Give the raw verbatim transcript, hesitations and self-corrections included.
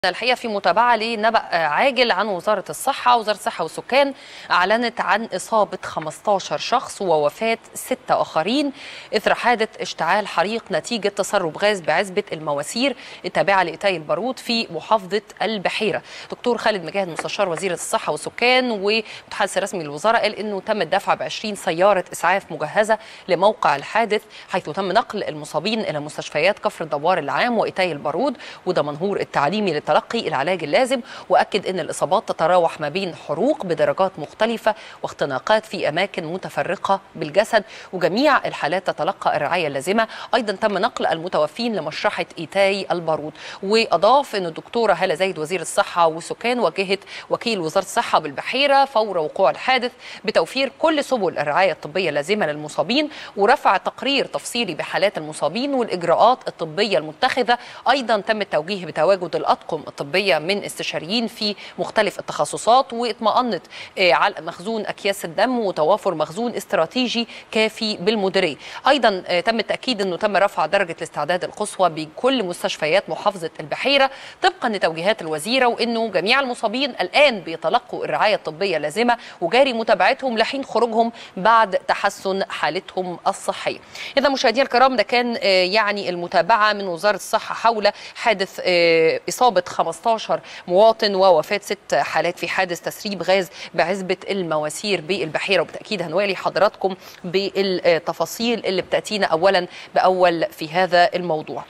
الحقيقة في متابعة لنبأ عاجل عن وزارة الصحة. وزارة الصحة والسكان أعلنت عن إصابة خمستاشر شخص ووفاة ستة آخرين إثر حادث اشتعال حريق نتيجة تسرب غاز بعزبة المواسير التابعة لإيتاي البارود في محافظة البحيرة. دكتور خالد مجاهد مستشار وزيرة الصحة والسكان ومتحدث رسمي للوزارة قال إنه تم الدفع بعشرين سيارة إسعاف مجهزة لموقع الحادث، حيث تم نقل المصابين إلى مستشفيات كفر الدوار العام وإيتاي البارود ودمنهور التعليمي تلقي العلاج اللازم. وأكد أن الإصابات تتراوح ما بين حروق بدرجات مختلفة واختناقات في أماكن متفرقة بالجسد، وجميع الحالات تتلقى الرعاية اللازمة. أيضا تم نقل المتوفين لمشرحة إيتاي البارود. وأضاف أن الدكتورة هالة زايد وزير الصحة والسكان وجهت وكيل وزارة الصحة بالبحيرة فور وقوع الحادث بتوفير كل سبل الرعاية الطبية اللازمة للمصابين ورفع تقرير تفصيلي بحالات المصابين والإجراءات الطبية المتخذة. أيضا تم التوجيه بتواجد الأطقم الطبية من استشاريين في مختلف التخصصات، واطمأنت على مخزون أكياس الدم وتوافر مخزون استراتيجي كافي بالمديرية. أيضا تم التأكيد أنه تم رفع درجة الاستعداد القصوى بكل مستشفيات محافظة البحيرة طبقا لتوجيهات الوزيرة، وأنه جميع المصابين الآن بيتلقوا الرعاية الطبية اللازمة وجاري متابعتهم لحين خروجهم بعد تحسن حالتهم الصحية. إذا مشاهدينا الكرام ده كان يعني المتابعة من وزارة الصحة حول حادث إصابة خمستاشر مواطن ووفاة ست حالات في حادث تسريب غاز بعزبة المواسير بالبحيرة. وبالتأكيد هنوالي حضراتكم بالتفاصيل اللي بتأتينا أولا بأول في هذا الموضوع.